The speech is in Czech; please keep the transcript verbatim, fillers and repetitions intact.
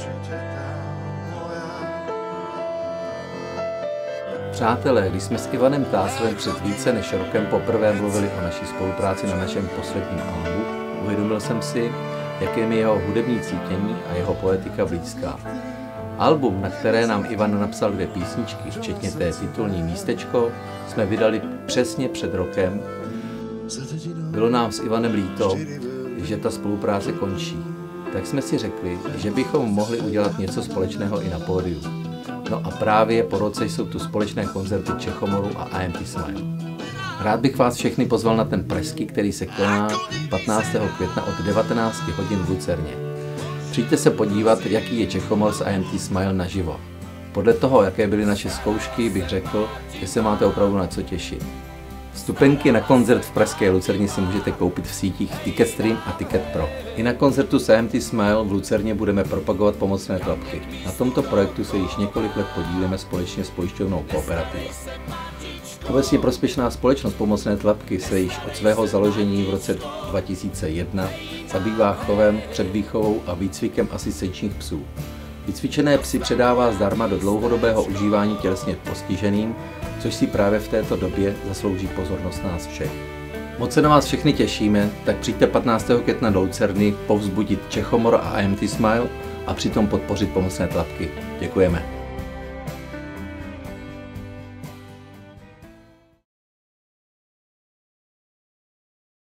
Přátelé, když jsme s Ivanem Tásovem před více než rokem poprvé mluvili o naší spolupráci na našem posledním albu, uvědomil jsem si, jaké mi jeho hudební cítění a jeho poetika blízká. Album, na které nám Ivan napsal dvě písničky, včetně té titulní Místečko, jsme vydali přesně před rokem. Bylo nám s Ivanem líto, že ta spolupráce končí. Tak jsme si řekli, že bychom mohli udělat něco společného i na pódiu. No a právě po roce jsou tu společné koncerty Čechomoru a I M T Smile. Rád bych vás všechny pozval na ten pražský, který se koná patnáctého května od devatenácti hodin v Lucerně. Přijďte se podívat, jaký je Čechomor s I M T Smile naživo. Podle toho, jaké byly naše zkoušky, bych řekl, že se máte opravdu na co těšit. Vstupenky na koncert v pražské Lucerně si můžete koupit v sítích Ticketstream a Ticket Pro. I na koncertu s I M T Smile v Lucerně budeme propagovat pomocné tlapky. Na tomto projektu se již několik let podílíme společně s pojišťovnou Kooperativa. Obecně prospěšná společnost Pomocné tlapky se již od svého založení v roce dva tisíce jedna zabývá chovem, předvýchovou a výcvikem asistenčních psů. Vycvičené psy předává zdarma do dlouhodobého užívání tělesně postiženým, což si právě v této době zaslouží pozornost nás všech. Moc se na vás všechny těšíme, tak přijďte patnáctého května do Lucerny povzbudit Čechomor a I M T Smile a přitom podpořit Pomocné tlapky. Děkujeme.